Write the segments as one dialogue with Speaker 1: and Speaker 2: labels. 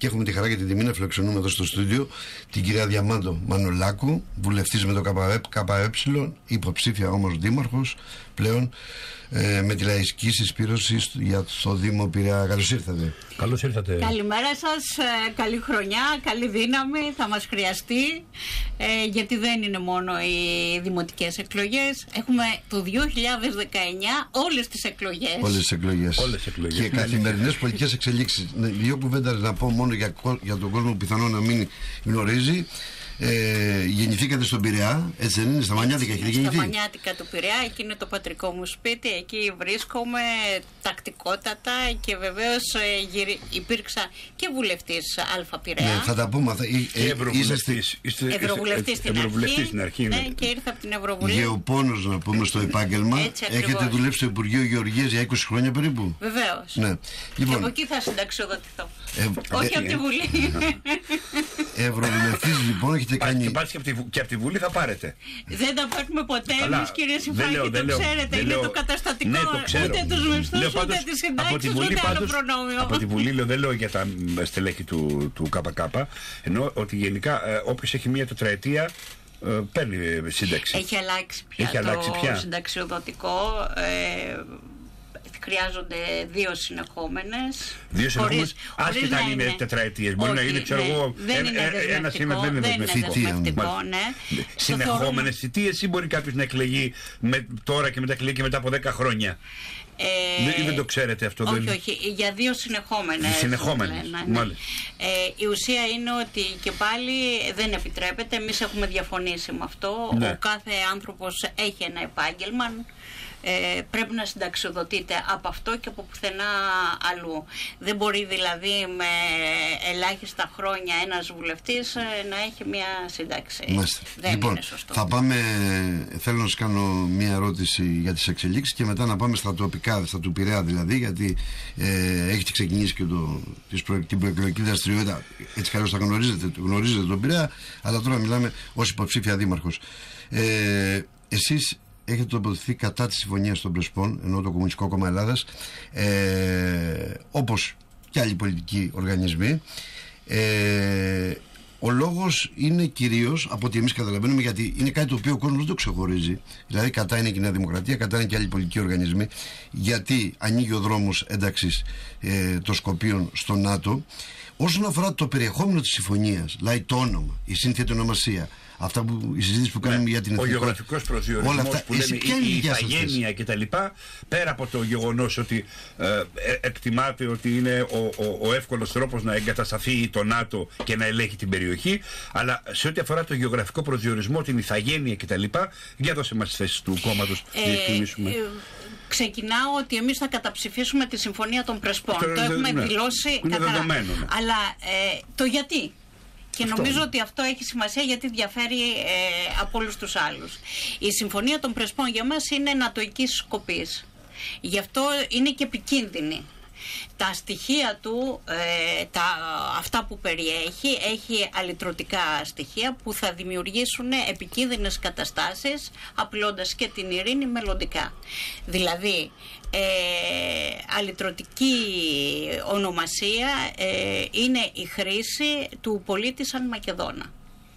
Speaker 1: Και έχουμε τη χαρά και την τιμή να φιλοξενούμε εδώ στο στούντιο την κυρία Διαμάντο Μανολάκου, βουλευτής με το ΚΚΕ, υποψήφια όμως δήμαρχος πλέον, με τη λαϊκή συσπήρωση για το Δήμο Πειραιά. Καλώς ήρθατε.
Speaker 2: Καλώς ήρθατε.
Speaker 3: Καλημέρα σας, καλή χρονιά, καλή δύναμη, θα μας χρειαστεί, γιατί δεν είναι μόνο οι δημοτικές εκλογές. Έχουμε το 2019 όλες τις εκλογές.
Speaker 1: Όλες τις εκλογές. Και καθημερινές πολιτικές εξελίξεις. Δύο κουβέντες να πω μόνο για τον κόσμο που πιθανόν να μην γνωρίζει. Γεννηθήκατε στον Πειραιά, έτσι δεν είναι? Στα Μανιάτικα έχετε γεννηθεί?
Speaker 3: Στα Μανιάτικα του Πειραιά, εκεί είναι το πατρικό μου σπίτι, εκεί βρίσκομαι τακτικότατα και βεβαίως υπήρξα και βουλευτής Αλφα Πειραιά.
Speaker 1: Ναι, θα τα πούμε.
Speaker 3: Ευρωβουλευτής στην αρχή. Ναι, και ήρθα από την Ευρωβουλή.
Speaker 1: Γεωπόνος, να πούμε, στο επάγγελμα. Έχετε δουλέψει στο Υπουργείο Γεωργίας για 20 χρόνια περίπου.
Speaker 3: Βεβαίως.
Speaker 1: Ναι.
Speaker 3: Και από εκεί θα συνταξιοδοτηθώ. Όχι από τη Βουλή.
Speaker 1: Ευρωβουλευτής λοιπόν, έχετε κάνει.
Speaker 2: Και από τη Βουλή θα πάρετε.
Speaker 3: Δεν τα παίρνουμε ποτέ εμείς, κύριε Συμφάκη, το ξέρετε. Είναι το καταστατικό.
Speaker 2: Ναι, το ξέρω.
Speaker 3: Ούτε τους μισθούς, ούτε τις συντάξεις, ούτε άλλο προνόμιο.
Speaker 2: Από τη Βουλή, δεν λέω για τα στελέχη του ΚΚ, ενώ ότι γενικά όποιος έχει μία τετραετία παίρνει σύνταξη.
Speaker 3: Έχει αλλάξει πια το συνταξιοδοτικό. Χρειάζονται δύο συνεχόμενες.
Speaker 2: Άσχετα αν είναι τετραετίες. Μπορεί να είναι, ξέρω εγώ, ένα σήμα δεν είναι δεσμευτικό. Συνεχόμενες θητείες, ή μπορεί κάποιος να εκλεγεί τώρα και μετά εκλεγεί και μετά από 10 χρόνια? Δεν το ξέρετε αυτό?
Speaker 3: Όχι, για δύο συνεχόμενες. Η ουσία είναι ότι και πάλι δεν επιτρέπεται. Εμείς έχουμε διαφωνήσει με αυτό. Ο κάθε άνθρωπος έχει ένα επάγγελμα. Πρέπει να συνταξιοδοτείται από αυτό και από πουθενά αλλού. Δεν μπορεί δηλαδή με ελάχιστα χρόνια ένας βουλευτής να έχει μια σύνταξη. Δεν είναι σωστό.
Speaker 1: Θα πάμε, θέλω να σας κάνω μια ερώτηση για τις εξελίξεις και μετά να πάμε στα τοπικά, στα του Πειραιά δηλαδή, γιατί έχετε ξεκινήσει και την προεκλογική δραστηριότητα. Έτσι καλώς θα γνωρίζετε τον Πειραιά, αλλά τώρα μιλάμε ως υποψήφια δήμαρχος. Εσείς έχετε τοποθετηθεί κατά της συμφωνίας των Πρεσπών, ενώ το Κομμουνιστικό Κόμμα Ελλάδας, όπως και άλλοι πολιτικοί οργανισμοί. Ο λόγος είναι κυρίως, από ό,τι εμείς καταλαβαίνουμε, γιατί είναι κάτι το οποίο ο κόσμος δεν το ξεχωρίζει. Δηλαδή, κατά είναι και η Νέα Δημοκρατία, κατά είναι και άλλοι πολιτικοί οργανισμοί, γιατί ανοίγει ο δρόμος ένταξης των Σκοπίων στο ΝΑΤΟ. Όσον αφορά το περιεχόμενο της συμφωνίας, δηλαδή το όνομα, η σύνθετη ονομασία, αυτά η συζήτηση που κάνουμε για την εθνικότητα,
Speaker 2: ο γεωγραφικός προσδιορισμός που λέμε, η ηθαγένεια κτλ. Πέρα από το γεγονός ότι εκτιμάται ότι είναι ο εύκολος τρόπος να εγκατασταθεί το ΝΑΤΟ και να ελέγχει την περιοχή, αλλά σε ό,τι αφορά το γεωγραφικό προσδιορισμό, την ηθαγένεια κτλ., για δώσε μας τις θέσεις του κόμματος, διευκρινίσουμε.
Speaker 3: Ξεκινάω ότι εμείς θα καταψηφίσουμε τη Συμφωνία των Πρεσπών. Το έχουμε δηλώσει καθαρά. Αλλά το γιατί. Και νομίζω ότι αυτό έχει σημασία, γιατί διαφέρει από όλους τους άλλους. Η Συμφωνία των Πρεσπών για μας είναι νατοικής σκοπής. Γι' αυτό είναι και επικίνδυνη. Τα στοιχεία του, αυτά που περιέχει, έχει αλυτρωτικά στοιχεία που θα δημιουργήσουν επικίνδυνες καταστάσεις, απειλώντας και την ειρήνη μελλοντικά. Δηλαδή, αλυτρωτική ονομασία είναι η χρήση του πολίτη σαν Μακεδόνα.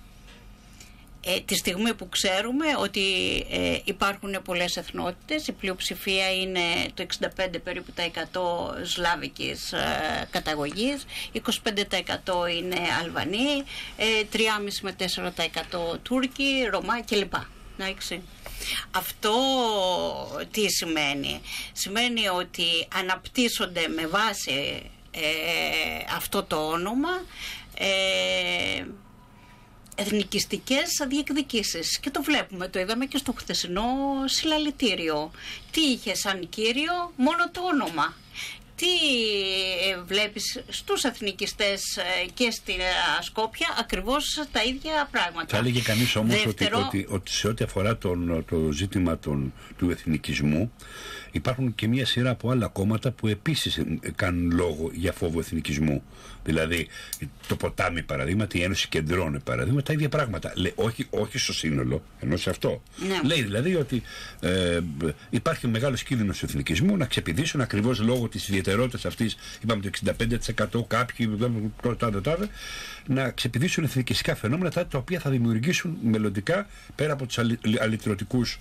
Speaker 3: Τη στιγμή που ξέρουμε ότι υπάρχουν πολλές εθνότητες, η πλειοψηφία είναι το 65 περίπου τα 100 σλάβικης καταγωγής, 25% είναι Αλβανοί, 3,5 με 4% Τούρκοι, Ρωμά κλπ. Αυτό τι σημαίνει? Σημαίνει ότι αναπτύσσονται με βάση αυτό το όνομα εθνικιστικές διεκδικήσεις, και το βλέπουμε, το είδαμε και στο χθεσινό συλλαλητήριο. Τι είχε σαν κύριο? Μόνο το όνομα. Τι βλέπεις στους εθνικιστές και στην Σκόπια? Ακριβώς τα ίδια πράγματα.
Speaker 2: Θα έλεγε κανείς όμως ότι σε ό,τι αφορά το ζήτημα του εθνικισμού, υπάρχουν και μια σειρά από άλλα κόμματα που επίσης κάνουν λόγο για φόβο εθνικισμού. Δηλαδή το ποτάμι παραδείγματι, η Ένωση Κεντρών παραδείγματι, τα ίδια πράγματα. Όχι στο σύνολο, ενώ σε αυτό. Ναι. Λέει δηλαδή ότι υπάρχει μεγάλος κίνδυνος του εθνικισμού να ξεπηδήσουν ακριβώς λόγω της ιδιαιτερότητες αυτής, είπαμε το 65%, κάποιοι, να ξεπηδήσουν εθνικιστικά φαινόμενα, τα οποία θα δημιουργήσουν μελλοντικά, πέρα από τους αλυτρωτικούς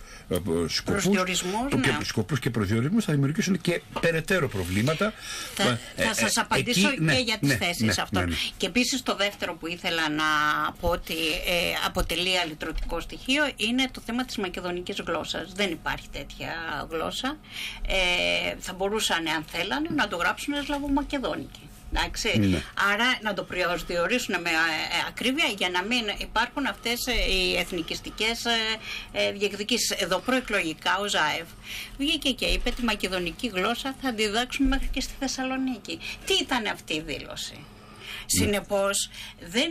Speaker 2: σκοπούς και προσδιορισμούς, θα δημιουργήσουν και περαιτέρω προβλήματα.
Speaker 3: Θα σας απαντήσω και για τις θέσεις αυτών. Ναι. Και επίσης το δεύτερο που ήθελα να πω ότι αποτελεί αλυτρωτικό στοιχείο είναι το θέμα της μακεδονικής γλώσσας. Δεν υπάρχει τέτοια γλώσσα. Θα μπορούσαν, αν θέλανε, να το γράψουν σλαβομακεδόνικη. Ναι. Άρα να το προσδιορίσουν με ακρίβεια για να μην υπάρχουν αυτές οι εθνικιστικές διεκδικήσεις. Εδώ προεκλογικά ο Ζάεφ βγήκε και είπε τη μακεδονική γλώσσα θα διδάξουν μέχρι και στη Θεσσαλονίκη. Τι ήταν αυτή η δήλωση? Συνεπώς δεν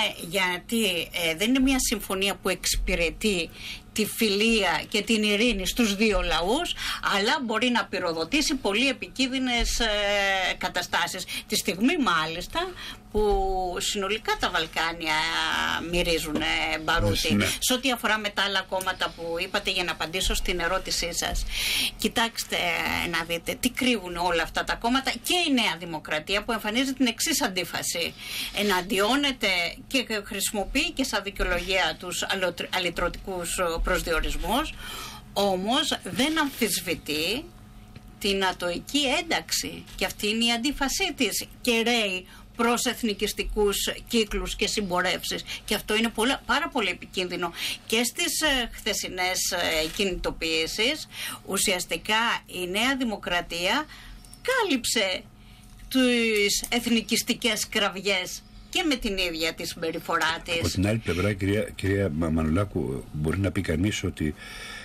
Speaker 3: είναι μια συμφωνία που εξυπηρετεί τη φιλία και την ειρήνη στους δύο λαούς, αλλά μπορεί να πυροδοτήσει πολύ επικίνδυνες καταστάσεις. Τη στιγμή μάλιστα που συνολικά τα Βαλκάνια μυρίζουν μπαρούτι. Ναι. Σε ό,τι αφορά με τα άλλα κόμματα που είπατε, για να απαντήσω στην ερώτησή σας, κοιτάξτε να δείτε τι κρύβουν όλα αυτά τα κόμματα και η Νέα Δημοκρατία που εμφανίζει την εξής αντίφαση. Εναντιώνεται και χρησιμοποιεί και σαν δικαιολογία τους αλυτρωτικούς προσδιορισμούς, όμως δεν αμφισβητεί την ατοική ένταξη, και αυτή είναι η αντίφασή της, και ρέει προς εθνικιστικούς κύκλους και συμπορεύσεις, και αυτό είναι πάρα πολύ επικίνδυνο. Και στις χθεσινές κινητοποιήσεις ουσιαστικά η Νέα Δημοκρατία κάλυψε τις εθνικιστικές κραυγές και με την ίδια τη συμπεριφορά της.
Speaker 2: Από την άλλη πλευρά, κυρία Μανολάκου, μπορεί να πει κανείς ότι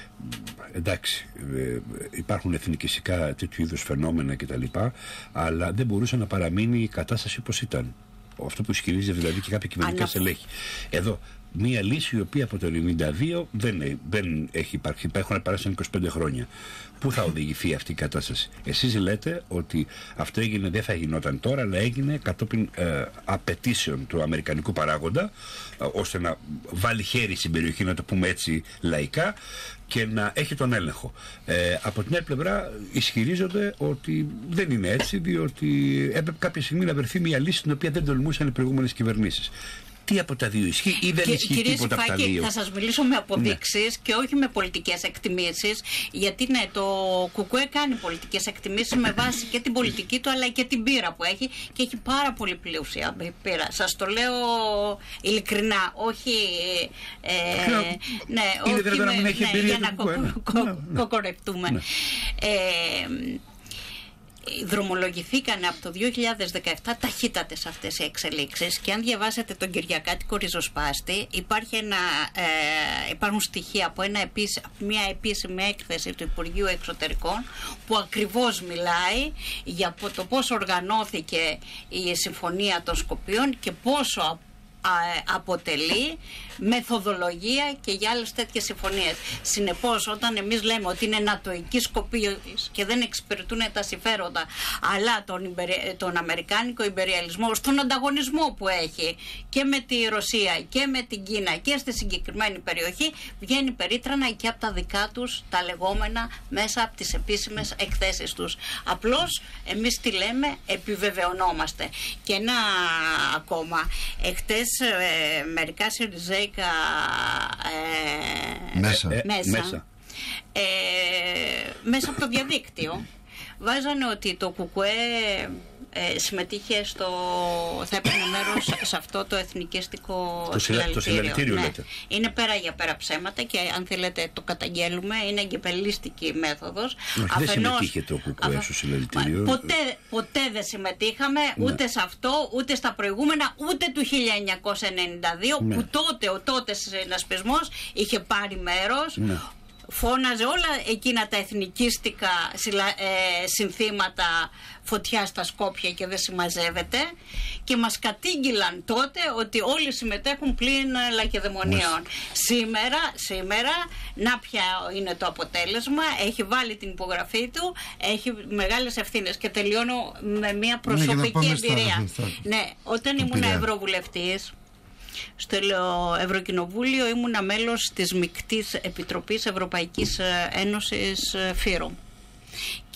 Speaker 2: εντάξει, υπάρχουν εθνικιστικά τέτοιου είδους φαινόμενα κτλ., αλλά δεν μπορούσε να παραμείνει η κατάσταση όπως ήταν. Αυτό που ισχυρίζεται δηλαδή και κάποια κυβερνητικά στελέχη. Εδώ, μία λύση η οποία από το 1992 δεν έχει υπάρξει. Έχουν περάσει 25 χρόνια. Πού θα οδηγηθεί αυτή η κατάσταση? Εσείς λέτε ότι αυτό έγινε, δεν θα γινόταν τώρα, αλλά έγινε κατόπιν απαιτήσεων του αμερικανικού παράγοντα, ώστε να βάλει χέρι στην περιοχή, να το πούμε έτσι λαϊκά, και να έχει τον έλεγχο. Από την άλλη πλευρά ισχυρίζονται ότι δεν είναι έτσι, διότι έπρεπε κάποια στιγμή να βρεθεί μια λύση την οποία δεν τολμούσαν οι προηγούμενες κυβερνήσεις. Τι από τα δύο ισχύει ή δεν ισχύει τίποτα από τα δύο?
Speaker 3: Θα σας μιλήσω με αποδείξεις και όχι με πολιτικές εκτιμήσεις, γιατί ναι, το ΚΚΕ κάνει πολιτικές εκτιμήσεις με βάση και την πολιτική του αλλά και την πείρα που έχει, και έχει πάρα πολύ πλούσια πείρα. Σας το λέω ειλικρινά, όχι για να κοκορευτούμε. Δρομολογηθήκαν από το 2017 ταχύτατες αυτές οι εξελίξεις, και αν διαβάσετε τον Κυριακάτικο Ριζοσπάστη υπάρχουν στοιχεία από μια επίσημη έκθεση του Υπουργείου Εξωτερικών που ακριβώς μιλάει για το πώς οργανώθηκε η Συμφωνία των Σκοπίων και πόσο αποτελεί μεθοδολογία και για άλλες τέτοιες συμφωνίες. Συνεπώς, όταν εμείς λέμε ότι είναι νατοική Σκοπίος και δεν εξυπηρετούν τα συμφέροντα, αλλά τον αμερικάνικο ιμπεριαλισμό στον ανταγωνισμό που έχει και με τη Ρωσία και με την Κίνα και στη συγκεκριμένη περιοχή, βγαίνει περίτρανα και από τα δικά τους τα λεγόμενα μέσα από τις επίσημες εκθέσεις τους. Απλώς εμείς τι λέμε, επιβεβαιωνόμαστε. Και ένα ακόμα, εχθές μερικά σιριζέικα μέσα από το διαδίκτυο βάζανε ότι το ΚΚΕ συμμετείχε θα έπαιρνε μέρος σε αυτό το εθνικιστικό συλλαλητήριο. Ναι. Είναι πέρα για πέρα ψέματα, και αν θέλετε το καταγγέλουμε, είναι εγκεπελίστικη μέθοδος.
Speaker 2: Δεν συμμετείχε το ΚΚΕ στο συλλαλητήριο.
Speaker 3: Ποτέ δεν συμμετείχαμε, ούτε σε αυτό, ούτε στα προηγούμενα, ούτε του 1992, που τότε ο τότε συνασπισμός είχε πάρει μέρος. Ναι. Φώναζε όλα εκείνα τα εθνικίστικα συνθήματα, φωτιά στα Σκόπια και δεν συμμαζεύεται, και μας κατήγγυλαν τότε ότι όλοι συμμετέχουν πλην λακεδαιμονίων. Σήμερα να πια είναι το αποτέλεσμα, έχει βάλει την υπογραφή του, έχει μεγάλες ευθύνες, και τελειώνω με μια προσωπική εμπειρία. Ναι, όταν ήμουν ευρωβουλευτής στο Ευρωκοινοβούλιο, ήμουνα μέλος της Μικτής Επιτροπής Ευρωπαϊκής Ένωσης Φύρου,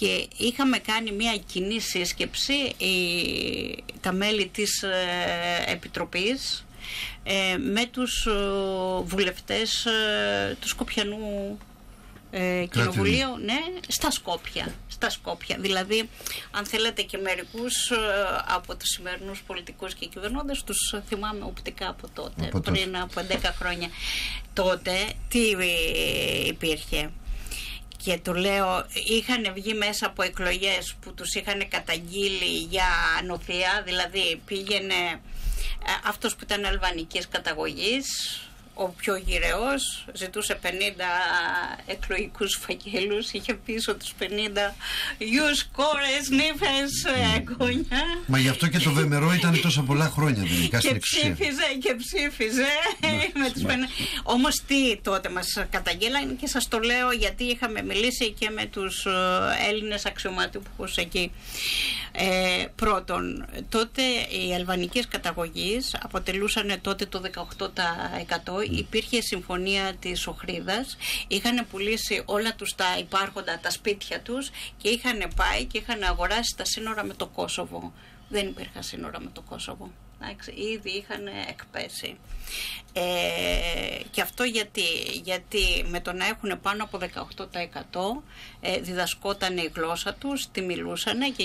Speaker 3: και είχαμε κάνει μια κοινή σύσκεψη τα μέλη της Επιτροπής με τους βουλευτές του Σκοπιανού Κοινοβουλίου, ναι, στα Σκόπια. Δηλαδή, αν θέλετε, και μερικούς από τους σημερινούς πολιτικούς και κυβερνώντες τους θυμάμαι οπτικά από τότε, πριν από 10 χρόνια. Τότε τι υπήρχε? Και το λέω, είχαν βγει μέσα από εκλογές που τους είχαν καταγγείλει για νοθεία, δηλαδή πήγαινε αυτός που ήταν αλβανικής καταγωγής, ο πιο γυρεός, ζητούσε 50 εκλογικούς φακέλους, είχε πίσω τους 50 γιους, κόρες, νύφες, εγγόνια.
Speaker 1: Μα γι' αυτό και το Βεμερό ήταν τόσο πολλά χρόνια τελικά στην εξουσία.
Speaker 3: Και ψήφιζε. Όμως τι τότε μας καταγγέλανε, και σας το λέω γιατί είχαμε μιλήσει και με τους Έλληνες αξιωματούχους εκεί. Πρώτον, τότε οι αλβανικές καταγωγής αποτελούσαν τότε το 18%. Υπήρχε συμφωνία της Οχρίδας, είχαν πουλήσει όλα τους τα υπάρχοντα, τα σπίτια τους, και είχαν πάει και είχαν αγοράσει τα σύνορα με το Κόσοβο. Δεν υπήρχαν σύνορα με το Κόσοβο. Ήδη είχαν εκπέσει. Και αυτό γιατί με το να έχουν πάνω από 18% διδασκόταν η γλώσσα τους, τη μιλούσαν και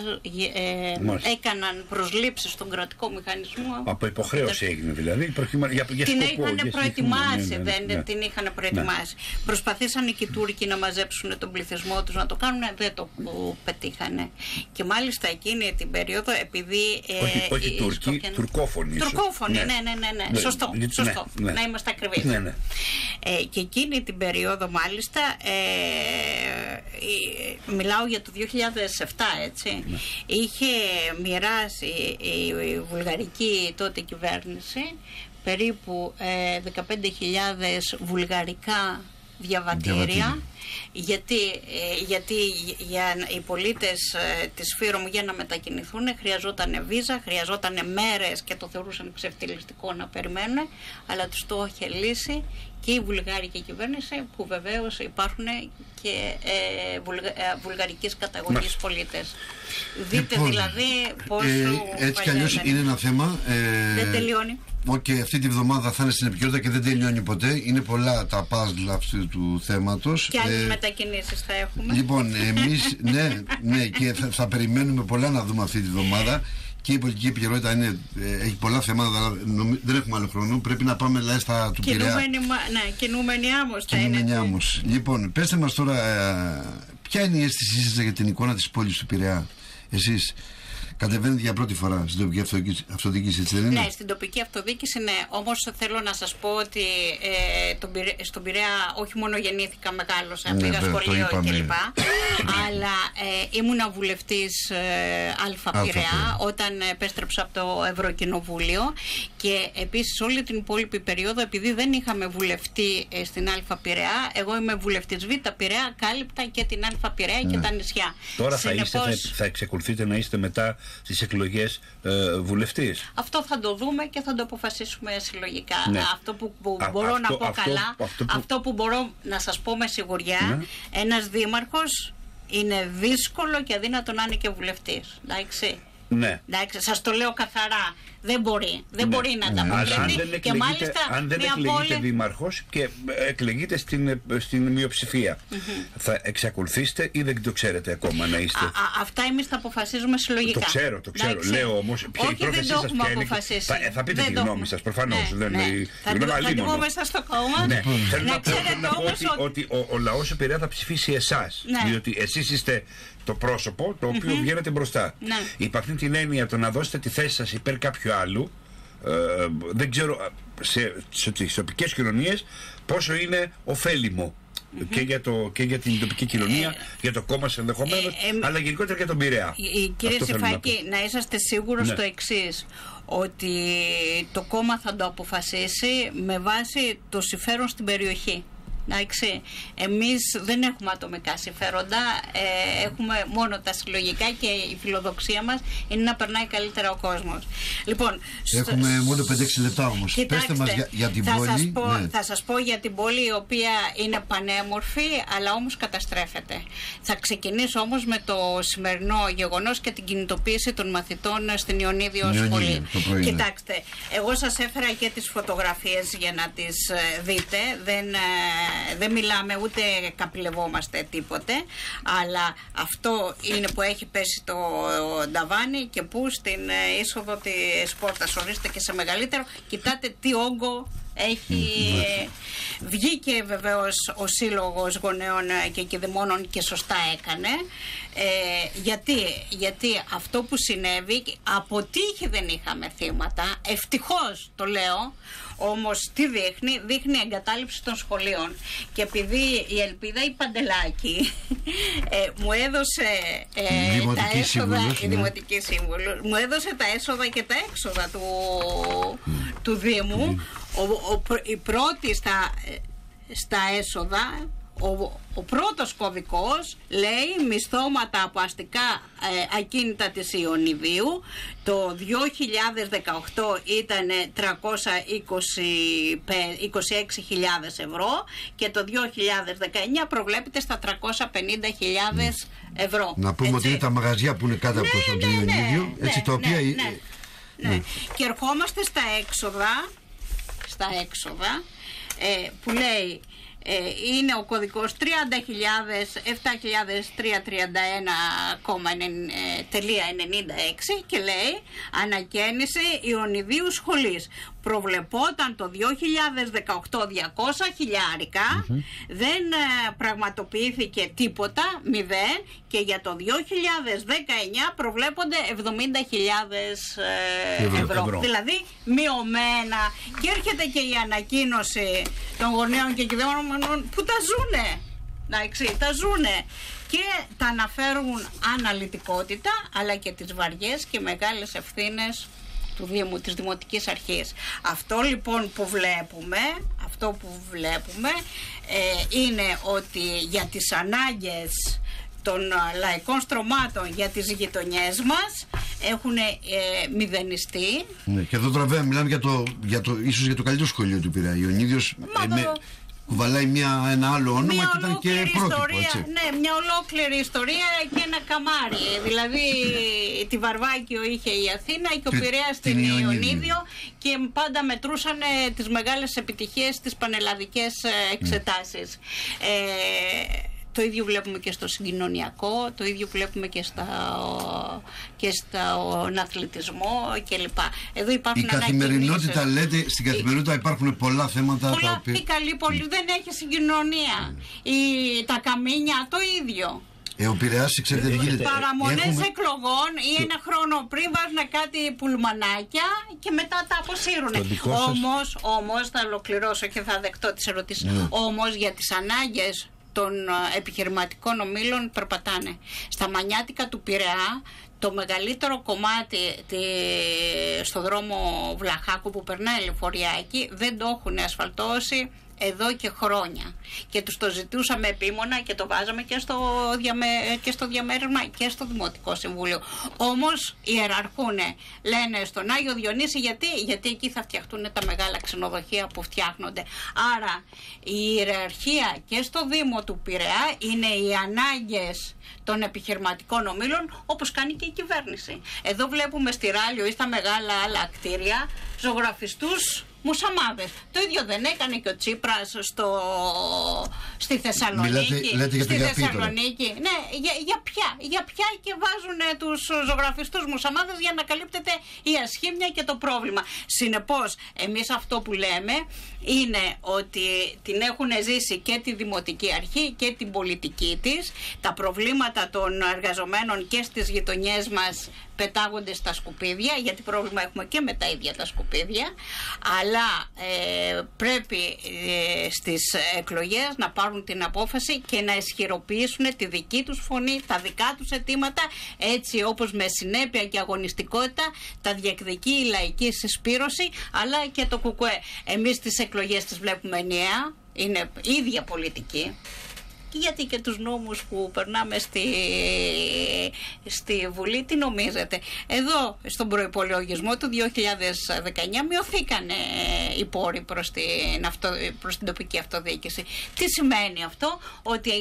Speaker 3: έκαναν προσλήψεις στον κρατικό μηχανισμό.
Speaker 2: Από υποχρέωση έγινε δηλαδή, για
Speaker 3: την είχαν προετοιμάσει, την είχαν προετοιμάσει. Προσπαθήσαν και οι Τούρκοι να μαζέψουν τον πληθυσμό τους, να το κάνουν, δεν το πετύχανε. Και μάλιστα εκείνη την περίοδο, επειδή
Speaker 2: όχι Τούρκοι, Τουρκόφωνοι.
Speaker 3: Ναι. Σωστό. Να είμαστε ακριβείς.
Speaker 2: Ναι.
Speaker 3: Και εκείνη την περίοδο μάλιστα, μιλάω για το 2007, έτσι, είχε μοιράσει η βουλγαρική τότε κυβέρνηση περίπου 15.000 βουλγαρικά διαβατήρια. Γιατί οι πολίτες της Φύρομου για να μετακινηθούν χρειαζόταν βίζα, χρειαζόταν μέρες και το θεωρούσαν ξεφτυλιστικό να περιμένουν, αλλά τους το είχε λύσει και η βουλγάρικη κυβέρνηση, που βεβαίως υπάρχουν και βουλγαρικής καταγωγής πολίτες. Δείτε δηλαδή πόσο
Speaker 1: έτσι κι αλλιώς είναι ένα θέμα.
Speaker 3: Δεν τελειώνει.
Speaker 1: Και αυτή τη βδομάδα θα είναι στην επικαιρότητα και δεν τελειώνει ποτέ. Είναι πολλά τα puzzle αυτού του θέματος.
Speaker 3: Και άλλες μετακινήσεις θα έχουμε.
Speaker 1: Λοιπόν, εμείς ναι, και θα περιμένουμε πολλά να δούμε αυτή τη βδομάδα. Και η πολιτική επικαιρότητα έχει πολλά θέματα, αλλά δεν έχουμε άλλο χρόνο. Πρέπει να πάμε δηλαδή στα του Πειραιά.
Speaker 3: Κινούμενη άμμος θα είναι.
Speaker 1: Λοιπόν, πέστε μας τώρα, ποια είναι η αίσθησή σας για την εικόνα της πόλης του Πειραιά? Εσείς κατεβαίνετε για πρώτη φορά στην τοπική αυτοδιοίκηση, έτσι δεν είναι?
Speaker 3: Ναι, στην τοπική αυτοδιοίκηση, ναι. Όμως θέλω να σας πω ότι στον Πειραιά όχι μόνο γεννήθηκα, μεγάλωσα, πήγα σχολείο κλπ. Αλλά ήμουνα βουλευτής Α Πειραιά όταν επέστρεψα από το Ευρωκοινοβούλιο, και επίσης όλη την υπόλοιπη περίοδο, επειδή δεν είχαμε βουλευτή στην Α Πειραιά, εγώ είμαι βουλευτής Β Πειραιά, κάλυπτα και την Α Πειραιά και τα νησιά.
Speaker 2: Τώρα θα εξακολουθείτε να είστε μετά στις εκλογές βουλευτής?
Speaker 3: Αυτό θα το δούμε και θα το αποφασίσουμε συλλογικά. Ναι. Αυτό που μπορώ να πω καλά, αυτό που μπορώ να σας πω με σιγουριά, ένας δήμαρχος είναι δύσκολο και αδύνατο να είναι και βουλευτής. Εντάξει.
Speaker 2: Ναι.
Speaker 3: Εντάξει, σας το λέω καθαρά. Δεν μπορεί να τα αποφασίσει. Και μάλιστα
Speaker 2: αν δεν εκλεγείτε δήμαρχος και εκλεγείτε στην μειοψηφία, θα εξακολουθήσετε ή δεν το ξέρετε ακόμα να είστε?
Speaker 3: Αυτά εμείς τα αποφασίζουμε συλλογικά.
Speaker 2: Το ξέρω. Λέω όμως,
Speaker 3: όχι, δεν το έχουμε αποφασίσει.
Speaker 2: Θα πείτε τη γνώμη σας, προφανώς.
Speaker 3: Θα το πούμε μέσα στο κόμμα.
Speaker 2: Θέλω να πω ότι ο λαός του Πειραιά θα ψηφίσει εσάς. Διότι εσείς είστε το πρόσωπο το οποίο βγαίνετε μπροστά. Υπ' αυτήν την έννοια, το να δώσετε τη θέση σας υπέρ κάποιου άλλου, δεν ξέρω στις τοπικές κοινωνίες πόσο είναι ωφέλιμο και για την τοπική κοινωνία, για το κόμμα σας ενδεχομένως, αλλά γενικότερα για τον Πειραιά.
Speaker 3: Κύριε Σιφάκη, να είσαστε σίγουρος στο εξής, ότι το κόμμα θα το αποφασίσει με βάση το συμφέρον στην περιοχή. Εμείς δεν έχουμε ατομικά συμφέροντα, έχουμε μόνο τα συλλογικά και η φιλοδοξία μας είναι να περνάει καλύτερα ο κόσμος. Λοιπόν,
Speaker 1: έχουμε μόνο 5-6 λεπτά όμως.
Speaker 3: Κοιτάξτε,
Speaker 1: πέστε μας για την πόλη.
Speaker 3: Θα σας πω για την πόλη, η οποία είναι πανέμορφη, αλλά όμως καταστρέφεται. Θα ξεκινήσω όμως με το σημερινό γεγονός και την κινητοποίηση των μαθητών στην Ιωνίδιο σχολή. Κοιτάξτε, εγώ σας έφερα και τις φωτογραφίες για να τις δείτε. Δεν μιλάμε ούτε καπηλευόμαστε τίποτε, αλλά αυτό είναι που έχει πέσει το νταβάνι και που στην είσοδο της πόρτας, ορίστε και σε μεγαλύτερο, κοιτάτε τι όγκο έχει. Βγήκε βεβαίως ο Σύλλογος Γονέων και Κηδεμόνων και σωστά έκανε. Γιατί αυτό που συνέβη, από τύχη δεν είχαμε θύματα, ευτυχώς το λέω, όμως τι δείχνει εγκατάλειψη των σχολείων. Και επειδή η Ελπίδα η Παντελάκη μου έδωσε τα έσοδα, η Δημοτική Σύμβουλος, μου έδωσε τα έσοδα και τα έξοδα του Δήμου, η πρώτη στα έσοδα, ο πρώτος κωδικός λέει μισθώματα από αστικά ακίνητα της Ιωνιδίου. Το 2018 ήταν 326.000 ευρώ και το 2019 προβλέπεται στα 350.000 ευρώ.
Speaker 1: Να πούμε ότι είναι τα μαγαζιά που είναι κάτω από το Ιωνίδιο, τα οποία...
Speaker 3: Και ερχόμαστε στα έξοδα που λέει είναι ο κωδικός 30.000, 7.331,96 και λέει ανακαίνιση Ιωνιδίου σχολής. Προβλεπόταν το 2018 200 χιλιάρικα, δεν πραγματοποιήθηκε τίποτα, 0, και για το 2019 προβλέπονται 70.000 ευρώ. Δηλαδή μειωμένα, και έρχεται και η ανακοίνωση των γονέων και κηδεμόνων που τα ζουνε. Τα ζουνε και τα αναφέρουν αναλυτικότητα, αλλά και τις βαριές και μεγάλες ευθύνες του Δήμου, της Δημοτικής Αρχής. Αυτό λοιπόν που βλέπουμε είναι ότι για τις ανάγκες των λαϊκών στρωμάτων για τις γειτονιές μας έχουν μηδενιστεί.
Speaker 1: Και εδώ τώρα μιλάμε ίσως για το καλύτερο σχολείο του Πειραιά. Ο Ιωνίδιος κουβαλάει ένα άλλο όνομα και ήταν και πρότυπο, έτσι.
Speaker 3: Ναι, μια ολόκληρη ιστορία και ένα καμάρι. Δηλαδή τη Βαρβάκιο είχε η Αθήνα και ο Πειραιάς στην Ιωνίδιο, και πάντα μετρούσαν τις μεγάλες επιτυχίες, τις πανελλαδικές εξετάσεις. Το ίδιο βλέπουμε και στο συγκοινωνιακό, το ίδιο βλέπουμε και στον αθλητισμό κλπ. Εδώ υπάρχουν
Speaker 1: η καθημερινότητα, λέτε, στην καθημερινότητα υπάρχουν πολλά θέματα.
Speaker 3: Η καλή πόλη δεν έχει συγκοινωνία. Τα καμίνια το ίδιο.
Speaker 1: Ο Πειραιάς, ξέρετε, γίνεται.
Speaker 3: Παραμονές εκλογών ή ένα χρόνο πριν βάζουν κάτι πουλμανάκια και μετά τα αποσύρουν. Όμως θα ολοκληρώσω και θα δεχτώ τις ερωτήσεις. Όμως για τις ανάγκες των επιχειρηματικών ομίλων περπατάνε. Στα μανιάτικα του Πειραιά, το μεγαλύτερο κομμάτι στο δρόμο Βλαχάκου που περνάει λεωφοριάκι δεν το έχουν ασφαλτώσει εδώ και χρόνια. Και τους το ζητούσαμε επίμονα και το βάζαμε και στο διαμέρισμα και στο Δημοτικό Συμβούλιο. Όμως ιεραρχούνε, λένε στον Άγιο Διονύση, γιατί εκεί θα φτιαχτούν τα μεγάλα ξενοδοχεία που φτιάχνονται. Άρα η ιεραρχία και στο Δήμο του Πειραιά είναι οι ανάγκες των επιχειρηματικών ομίλων, όπως κάνει και η κυβέρνηση. Εδώ βλέπουμε στη Ράλιο ή στα μεγάλα άλλα κτίρια ζωγραφιστούς μουσαμάδες. Το ίδιο δεν έκανε και ο Τσίπρας στη Θεσσαλονίκη.
Speaker 1: Λέτε για
Speaker 3: Θεσσαλονίκη. Ναι, για ποια και βάζουν τους ζωγραφιστούς μουσαμάδες για να καλύπτεται η ασχήμια και το πρόβλημα. Συνεπώς, εμείς αυτό που λέμε είναι ότι την έχουν ζήσει και τη Δημοτική Αρχή και την πολιτική της. Τα προβλήματα των εργαζομένων και στις γειτονιές μας πετάγονται στα σκουπίδια, γιατί πρόβλημα έχουμε και με τα ίδια τα σκουπίδια, αλλά πρέπει στις εκλογές να πάρουν την απόφαση και να ισχυροποιήσουν τη δική τους φωνή, τα δικά τους αιτήματα, έτσι όπως με συνέπεια και αγωνιστικότητα τα διεκδικεί η λαϊκή συσπήρωση, αλλά και το ΚΚΕ. Εμείς τις εκλογές τις βλέπουμε ενιαία, είναι ίδια πολιτική. Γιατί και τους νόμους που περνάμε στη Βουλή, τι νομίζετε? Εδώ στον προϋπολογισμό του 2019 μειωθήκανε οι πόροι προς την τοπική αυτοδιοίκηση. Τι σημαίνει αυτό? Ότι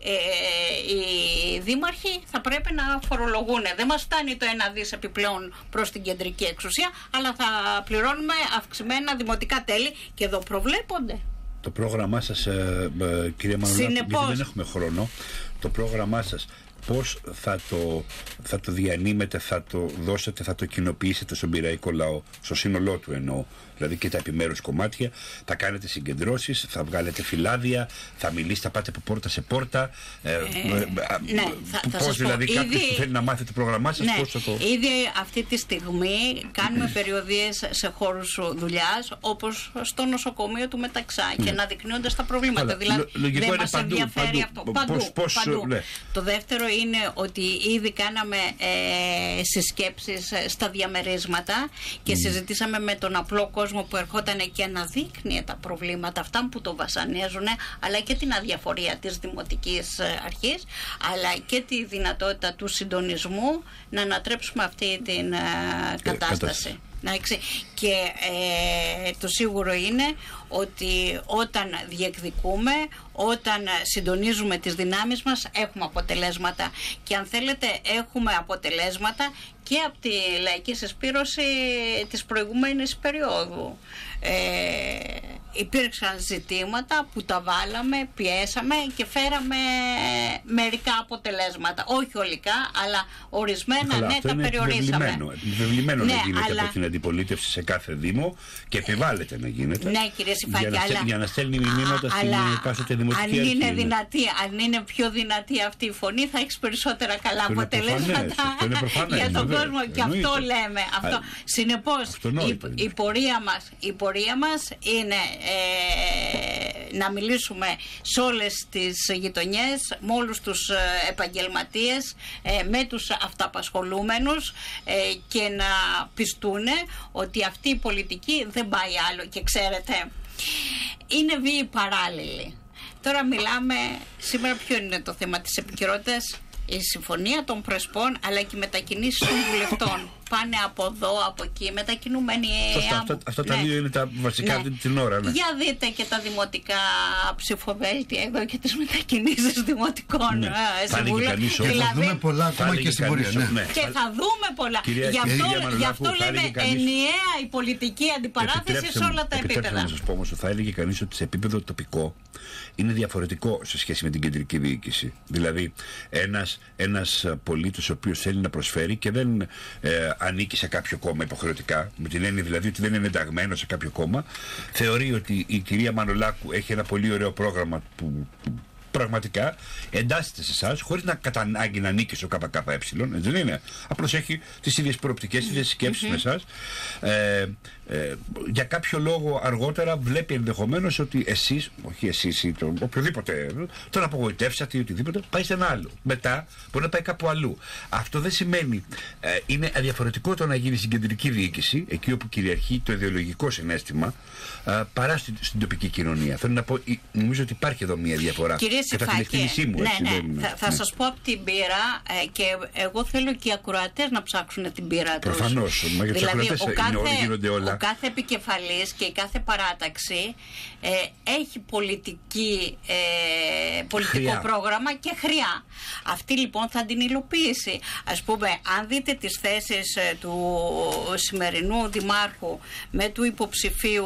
Speaker 3: οι δήμαρχοι θα πρέπει να φορολογούν. Δεν μας φτάνει το 1 δις επιπλέον προς την κεντρική εξουσία, αλλά θα πληρώνουμε αυξημένα δημοτικά τέλη, και εδώ προβλέπονται.
Speaker 2: Το πρόγραμμά σας, κυρία Μανολάκου, γιατί δεν έχουμε χρόνο, το πρόγραμμά σας πώς θα το διανύμετε, θα το δώσετε, θα το κοινοποιήσετε στον πειραϊκό λαό, στο σύνολό του εννοώ, δηλαδή και τα επιμέρους κομμάτια, θα κάνετε συγκεντρώσεις, θα βγάλετε φυλάδια, θα μιλήσετε, θα πάτε από πόρτα σε πόρτα,
Speaker 3: ναι,
Speaker 2: πώς δηλαδή κάποιος που θέλει να μάθει το πρόγραμμά σας, πώς θα το...
Speaker 3: Ήδη αυτή τη στιγμή κάνουμε περιοδίες σε χώρους δουλειάς, όπως στο νοσοκομείο του Μεταξά, και να δεικνύονται τα προβλήματα. Δηλαδή δεν μας ενδιαφέρει αυτό. Παντού. Ναι. Το δεύτερο είναι ότι ήδη κάναμε συσκέψεις στα διαμερίσματα και συζητήσαμε με τον απλό κόσμο που ερχόταν και αναδείκνυε τα προβλήματα αυτά που το βασανίζουν, αλλά και την αδιαφορία της δημοτικής αρχής, αλλά και τη δυνατότητα του συντονισμού να ανατρέψουμε αυτή την κατάσταση. Και το σίγουρο είναι ότι όταν διεκδικούμε, όταν συντονίζουμε τις δυνάμεις μας, έχουμε αποτελέσματα. Και αν θέλετε, έχουμε αποτελέσματα και από τη λαϊκή συσπήρωση της προηγούμενης περίοδου. Υπήρξαν ζητήματα που τα βάλαμε, πιέσαμε και φέραμε μερικά αποτελέσματα. Όχι ολικά, αλλά ορισμένα τα περιορίσαμε.
Speaker 2: Βεβλημένο να γίνεται από την αντιπολίτευση σε κάθε δήμο και επιβάλλεται να γίνεται.
Speaker 3: Ναι, κύριε Σιφάκη,
Speaker 2: για να στέλνει μηνύματα στην εκάστοτε δημοτική αρχή.
Speaker 3: Αν είναι πιο δυνατή αυτή η φωνή, θα έχει περισσότερα καλά αποτελέσματα για τον κόσμο. Και αυτό λέμε. Συνεπώς, η πορεία μας είναι να μιλήσουμε σε όλες τις γειτονιές, με όλους τους επαγγελματίες, με τους αυταπασχολούμενους, και να πιστούν ότι αυτή η πολιτική δεν πάει άλλο. Και ξέρετε, είναι βίοι παράλληλοι. Τώρα μιλάμε, σήμερα ποιο είναι το θέμα της επικαιρότητας? Η συμφωνία των Πρεσπών, αλλά και οι μετακινήσεις των βουλευτών. Πάνε από εδώ, από εκεί, μετακινούμενοι.
Speaker 2: Αυτά τα δύο είναι τα βασικά την ώρα. Ναι.
Speaker 3: Για δείτε και τα δημοτικά ψηφοδέλτια εδώ και τις μετακινήσεις δημοτικών συμβούλων.
Speaker 1: Θα δούμε πολλά ακόμα και στην πορεία.
Speaker 3: Και θα δούμε πολλά. Γι' αυτό λέμε ενιαία η πολιτική αντιπαράθεση σε όλα τα επίπεδα.
Speaker 2: Επιτρέψτε να σας πω όμως, θα έλεγε κανείς ότι σε επίπεδο τοπικό είναι διαφορετικό σε σχέση με την κεντρική διοίκηση. Δηλαδή, ένας πολίτης ο οποίος θέλει να προσφέρει και δεν ανήκει σε κάποιο κόμμα υποχρεωτικά, με την έννοια δηλαδή ότι δεν είναι ενταγμένο σε κάποιο κόμμα, θεωρεί ότι η κυρία Μανολάκου έχει ένα πολύ ωραίο πρόγραμμα που πραγματικά εντάσσεται σε εσάς, χωρίς να κατά ανάγκη να ανήκει στο ΚΚΕ, δεν είναι. Απλώς έχει τις ίδιες προοπτικές, τις ίδιες σκέψεις με εσάς. Για κάποιο λόγο αργότερα βλέπει ενδεχομένως ότι εσείς, όχι εσείς ή οποιοδήποτε, τον απογοητεύσατε ή οτιδήποτε, πάει σε ένα άλλο. Μετά μπορεί να πάει κάπου αλλού. Αυτό δεν σημαίνει. Είναι αδιαφορετικό το να γίνει στην κεντρική διοίκηση, εκεί όπου κυριαρχεί το ιδεολογικό συναίσθημα, παρά στην τοπική κοινωνία. Θέλω να πω, νομίζω ότι υπάρχει εδώ μια διαφορά.
Speaker 3: Κύριε Σιφάκη, θα σας πω από την πείρα, και εγώ θέλω και οι ακροατές να ψάξουν την πείρα τους.
Speaker 2: Προφανώς, μα για τους ακροατές γίνονται όλα.
Speaker 3: Ο κάθε επικεφαλής και η κάθε παράταξη έχει πολιτικό πρόγραμμα και χρειά. Αυτή λοιπόν θα την υλοποιήσει. Ας πούμε, αν δείτε τις θέσεις του σημερινού δημάρχου με του υποψηφίου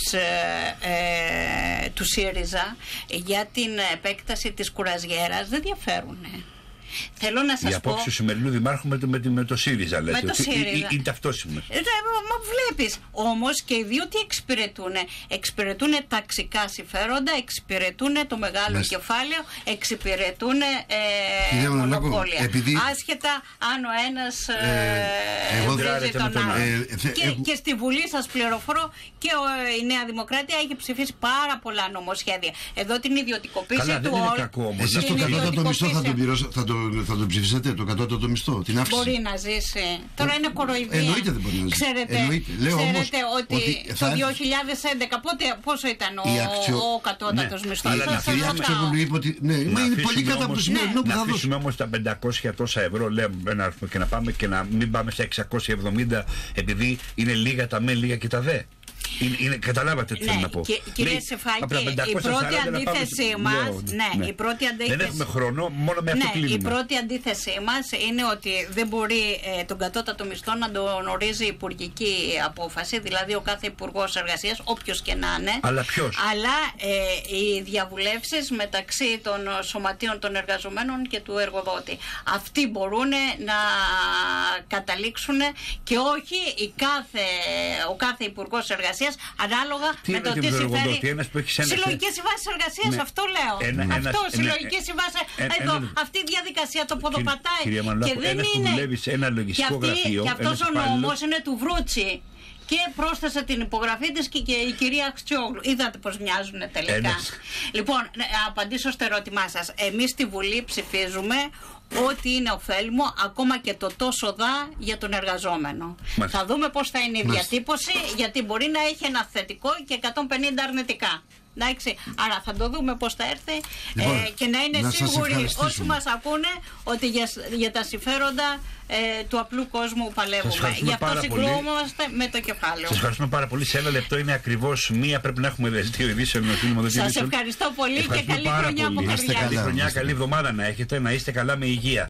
Speaker 3: του ΣΥΡΙΖΑ για την επέκταση της Κουραζιέρας, δεν διαφέρουν. Θέλω να σας
Speaker 2: η απόψη του σημερινού δημάρχου με το ΣΥΡΙΖΑ, λέτε.
Speaker 3: Με το ΣΥΡΙΖΑ.
Speaker 2: Είναι ταυτόσιμες.
Speaker 3: Μα βλέπεις. Όμως και οι δύο τι εξυπηρετούν? Εξυπηρετούν ταξικά συμφέροντα, εξυπηρετούν το μεγάλο κεφάλαιο, εξυπηρετούν μονοπόλια. Άσχετα αν ο ένας εμποδίζει τον άλλο. Και στη Βουλή, σας πληροφορώ, και η Νέα Δημοκρατία έχει ψηφίσει πάρα πολλά νομοσχέδια. Εδώ την ιδιωτικοποίηση του
Speaker 2: όρου.
Speaker 1: Εσείς το κατώτατο μισθό θα το θα το ψηφίσετε, το κατώτατο μισθό, την αύξηση?
Speaker 3: Μπορεί να ζήσει. Τώρα είναι κοροϊδία.
Speaker 1: Εννοείται δεν μπορεί να ζήσει.
Speaker 3: Ξέρετε ότι το 2011 πόσο ήταν ο κατώτατος μισθός?
Speaker 1: Η Αξιωβουλή είπε ότι είναι πολύ κάτω από το σημερινό που θα δώσει.
Speaker 2: Να αφήσουμε όμως τα 500 τόσα ευρώ, λέμε, και να πάμε και να μην πάμε σε 670, επειδή είναι λίγα τα μεν, λίγα και τα δε. Καταλάβατε τι θέλω να πω.
Speaker 3: Κύριε Σεφάκη, η πρώτη αντίθεσή μας.
Speaker 2: Δεν έχουμε χρόνο, μόνο με αυτό κλείνουμε.
Speaker 3: Η πρώτη αντίθεσή μας είναι ότι δεν μπορεί τον κατώτατο μισθό να τον ορίζει υπουργική απόφαση, δηλαδή ο κάθε υπουργός εργασίας, όποιος και να είναι.
Speaker 2: Αλλά ποιος?
Speaker 3: Αλλά οι διαβουλεύσεις μεταξύ των σωματείων των εργαζομένων και του εργοδότη. Αυτοί μπορούν να καταλήξουν και όχι ο κάθε υπουργός εργασίας, ανάλογα με το τι συμφέρει. Συλλογική συμβάση εργασίας, αυτό λέω. Συλλογική συμβάση. Εδώ, αυτή η διαδικασία το ποδοπατάει.
Speaker 2: Και δεν είναι. Ένα λογιστικό γραφείο.
Speaker 3: Και αυτός ο νόμος είναι του Βρούτσι. Και πρόσθεσε την υπογραφή της και η κυρία Αξιόγλου. Είδατε πως μοιάζουν τελικά. Λοιπόν, απαντήσω στο ερώτημά σας. Εμείς στη Βουλή ψηφίζουμε ό,τι είναι ωφέλιμο, ακόμα και το τόσο δά για τον εργαζόμενο. Μάλιστα. Θα δούμε πώς θα είναι η διατύπωση, γιατί μπορεί να έχει ένα θετικό και 150 αρνητικά. Εντάξει, άρα θα το δούμε πώς θα έρθει, και να είναι σίγουροι όσοι μας ακούνε ότι για τα συμφέροντα του απλού κόσμου παλεύουμε. Γι' αυτό συγκρούμαστε με το κεφάλαιο.
Speaker 2: Σας ευχαριστούμε πάρα πολύ. Σε ένα λεπτό είναι ακριβώς μία. Πρέπει να έχουμε δελτίο ειδήσεων.
Speaker 3: Σας ευχαριστώ πολύ και καλή χρονιά από καρδιά.
Speaker 2: Καλή χρονιά, καλή εβδομάδα να έχετε. Να είστε καλά με υγεία.